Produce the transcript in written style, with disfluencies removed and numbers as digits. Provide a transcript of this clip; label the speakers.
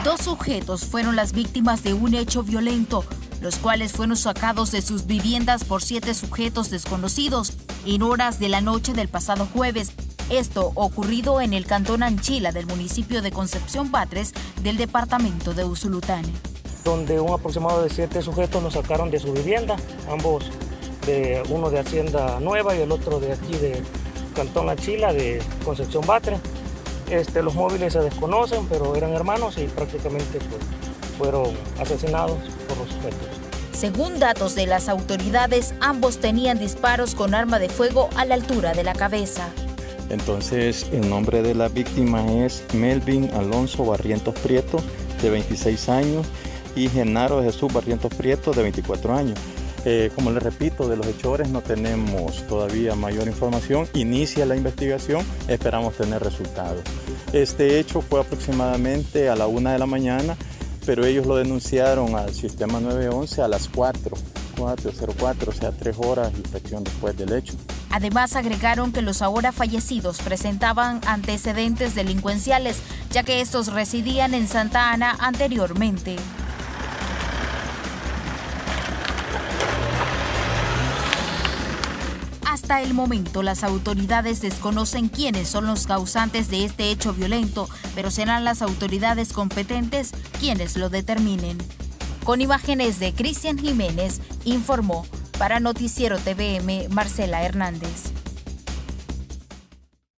Speaker 1: 2 sujetos fueron las víctimas de un hecho violento, los cuales fueron sacados de sus viviendas por 7 sujetos desconocidos en horas de la noche del pasado jueves. Esto ocurrido en el cantón Anchila del municipio de Concepción Batres del departamento de Usulután.
Speaker 2: Donde un aproximado de 7 sujetos nos sacaron de su vivienda, ambos, uno de Hacienda Nueva y el otro de aquí de cantón Anchila de Concepción Batres. Los móviles se desconocen, pero eran hermanos y prácticamente fueron asesinados por los sujetos.
Speaker 1: Según datos de las autoridades, ambos tenían disparos con arma de fuego a la altura de la cabeza.
Speaker 3: Entonces, el nombre de la víctima es Melvin Alonso Barrientos Prieto, de 26 años, y Genaro Jesús Barrientos Prieto, de 24 años. Como les repito, de los hechores no tenemos todavía mayor información. Inicia la investigación, esperamos tener resultados. Este hecho fue aproximadamente a la 1 de la mañana, pero ellos lo denunciaron al sistema 911 a las 4:04, o sea, 3 horas y fracción después del hecho.
Speaker 1: Además, agregaron que los ahora fallecidos presentaban antecedentes delincuenciales, ya que estos residían en Santa Ana anteriormente. Hasta el momento, las autoridades desconocen quiénes son los causantes de este hecho violento, pero serán las autoridades competentes quienes lo determinen. Con imágenes de Cristian Jiménez, informó para Noticiero TVM Marcela Hernández.